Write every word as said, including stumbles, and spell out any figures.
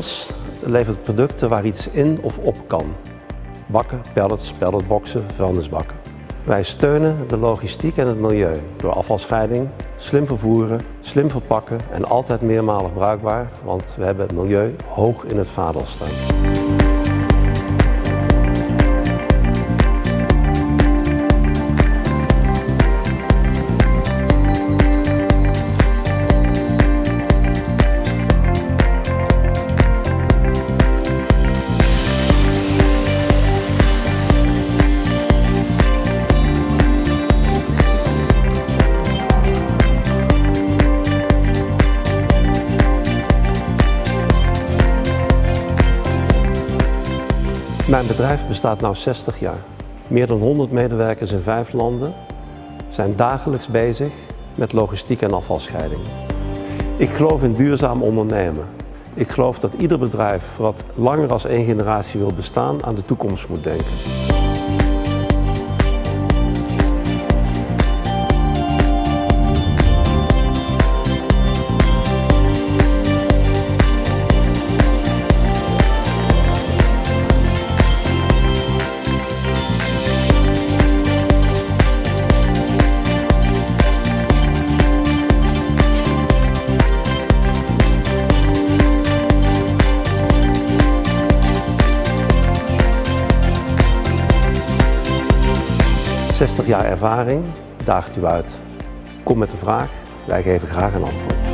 Ons levert producten waar iets in of op kan. Bakken, pallets, palletboxen, vuilnisbakken. Wij steunen de logistiek en het milieu door afvalscheiding, slim vervoeren, slim verpakken en altijd meermalig bruikbaar, want we hebben het milieu hoog in het vaandel staan. Mijn bedrijf bestaat nu zestig jaar. Meer dan honderd medewerkers in vijf landen zijn dagelijks bezig met logistiek en afvalscheiding. Ik geloof in duurzaam ondernemen. Ik geloof dat ieder bedrijf wat langer dan één generatie wil bestaan aan de toekomst moet denken. zestig jaar ervaring daagt u uit. Kom met een vraag, wij geven graag een antwoord.